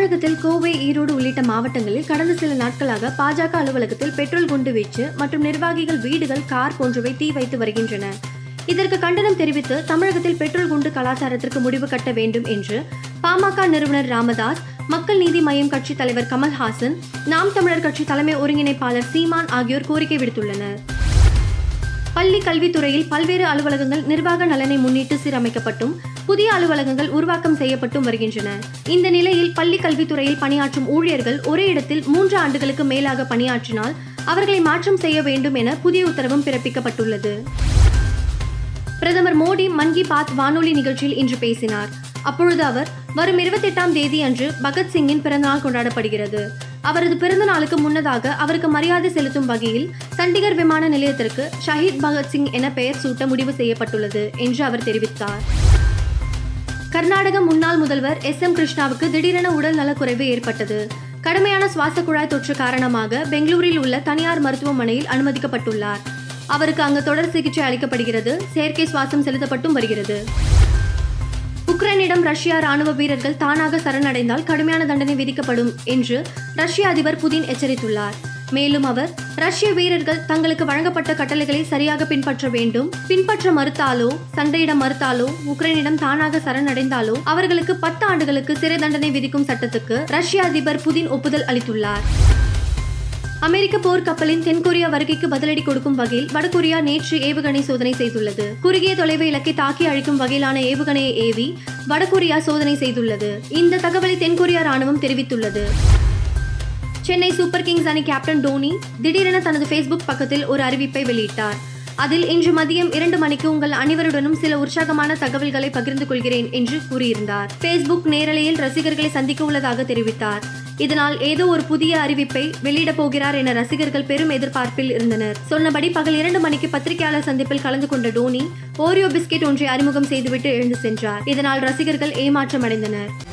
தமிழகத்தில் கோவை, ஈரோடு உள்ளிட்ட மாவட்டங்களில் கடந்த சில நாட்களாக பாஜக அலுவலகத்தில் பெட்ரோல் குண்டு வீச்சு மற்றும் நிர்வாகிகள் வீடுகள், கார் போன்றவை தீ வைத்து வருகின்றன. இதற்கு கண்டனம் தெரிவித்து தமிழகத்தில் பெட்ரோல் குண்டு கலாச்சாரத்திற்கு முடிவு கட்ட வேண்டும் என்று பாமக நிறுவனர் ராமதாஸ், மக்கள் நீதி மய்யம் கட்சி தலைவர் கமல்ஹாசன், நாம் தமிழர் கட்சி தலைமை ஒருங்கிணைப்பாளர் சீமான் ஆகியோர் கோரிக்கை விடுத்துள்ளனர். பள்ளி கல்வித்துறையில் பல்வேறு அலுவலகங்கள் நிர்வாக நலனை முன்னிட்டு சீரமைக்கப்பட்டும் புதிய அலுவலகங்கள் உருவாக்கம் செய்யப்பட்டும் வருகின்றன. இந்த நிலையில் பள்ளி கல்வித்துறையில் பணியாற்றும் ஊழியர்கள் ஒரே இடத்தில் 3 ஆண்டுகளுக்கு மேலாக பணியாற்றினால் அவர்களை மாற்றம் செய்ய வேண்டும் என புதிய உத்தரவும் பிறப்பிக்கப்பட்டுள்ளது. பிரதமர் மோடி மன் கி பாத் வானொலி நிகழ்ச்சியில் இன்று பேசினார். அப்பொழுது அவர், வரும் 28ஆம் தேதி அன்று பகத்சிங்கின் பிறந்தநாள் கொண்டாடப்படுகிறது. அவரது பிறந்த நாளுக்கு முன்னதாக அவருக்கு மரியாதை செலுத்தும் வகையில் சண்டிகர் விமான நிலையத்திற்கு ஷஹீத் பகத்சிங் என பெயர் சூட்ட முடிவு செய்யப்பட்டுள்ளது என்று அவர் தெரிவித்தார். கர்நாடக முன்னாள் முதல்வர் SM கிருஷ்ணாவுக்கு திடீரென உடல் நலக்குறைவு ஏற்பட்டது. கடுமையான சுவாச குழாய் தொற்று காரணமாக பெங்களூரில் உள்ள தனியார் மருத்துவமனையில் அனுமதிக்கப்பட்டுள்ளார். அவருக்கு அங்கு தொடர் சிகிச்சை அளிக்கப்படுகிறது. செயற்கை சுவாசம் செலுத்தப்பட்டும் வருகிறது. உக்ரைனிடம் ரஷ்யா ராணுவ வீரர்கள் தானாக சரணடைந்தால் கடுமையான தண்டனை விதிக்கப்படும் என்று ரஷ்ய அதிபர் புதின் எச்சரித்துள்ளார். மேலும் அவர், ரஷ்ய வீரர்கள் தங்களுக்கு வழங்கப்பட்ட கட்டளைகளை சரியாக பின்பற்ற வேண்டும். பின்பற்ற மறுத்தாலோ, சண்டையிட மறுத்தாலோ, உக்ரைனிடம் தானாக சரணடைந்தாலோ அவர்களுக்கு 10 ஆண்டுகளுக்கு சிறை தண்டனை விதிக்கும் சட்டத்துக்கு ரஷ்ய அதிபர் புதின் ஒப்புதல் அளித்துள்ளார். அமெரிக்க போர் கப்பலின் தென்கொரியா வருகைக்கு பதிலடி கொடுக்கும் வகையில் வடகொரியா நேற்று ஏவுகணை சோதனை செய்துள்ளது. குறுகிய தொலைவு இலக்கை தாக்கி அழிக்கும் வகையிலான ஏவுகணையை ஏவி வடகொரியா சோதனை செய்துள்ளது. இந்த தகவலை தென்கொரியா ராணுவம் தெரிவித்துள்ளது. சென்னை சூப்பர் கிங்ஸ் அணி கேப்டன் டோனி திடீரென தனது ஃபேஸ்புக் பக்கத்தில் ஒரு அறிவிப்பை வெளியிட்டார். அதில், இன்று மதியம் 2 மணிக்கு உங்கள் அனைவருடனும் சில உற்சாகமான தகவல்களை பகிர்ந்து கொள்கிறேன் என்று கூறியிருந்தார். ஃபேஸ்புக் நேரலையில் ரசிகர்களை சந்திக்க உள்ளதாக தெரிவித்தார். இதனால் ஏதோ ஒரு புதிய அறிவிப்பை வெளியிடப் போகிறார் என ரசிகர்கள் பெரும் எதிர்பார்ப்பில் இருந்தனர். சொன்னபடி பகல் 2 மணிக்கு பத்திரிகையாளர் சந்திப்பில் கலந்து கொண்ட டோனி ஓரியோ பிஸ்கெட் ஒன்றை அறிமுகம் செய்துவிட்டு எழுந்து சென்றார். இதனால் ரசிகர்கள் ஏமாற்றமடைந்தனர்.